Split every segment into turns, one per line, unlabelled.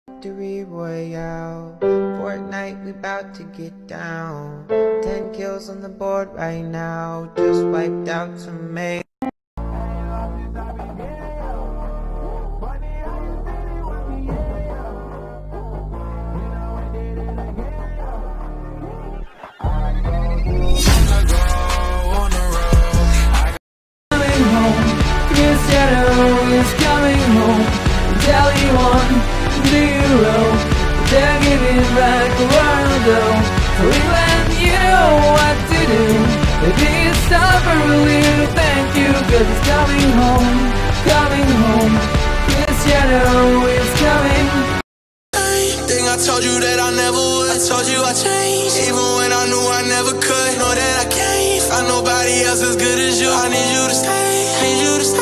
Victory Royale, Fortnite, we bout to get down. 10 kills on the board right now, just wiped out some mail.
Is coming home. Delhi won the Euro. They're giving back Ronaldo. For England, you know what to do. Maybe it's time for a little thank you, 'cause it's coming home, coming home. Cristiano is coming.
Think I told you that I never would. I told you I changed, even when I knew I never could. Know that I can't find nobody else as good as you. I need you to stay, need you to stay.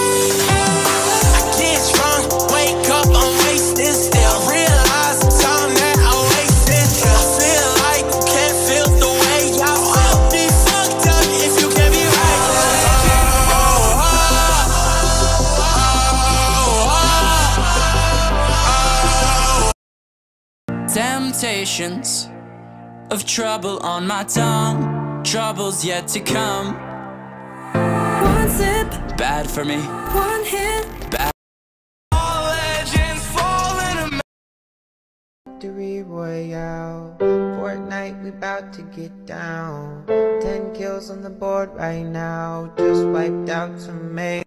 Temptations of trouble on my tongue, troubles yet to come. One sip, bad for me. One hit, bad. All legends fall in a
Victory Royale, Fortnite, we bout to get down. 10 kills on the board right now, just wiped out some mail.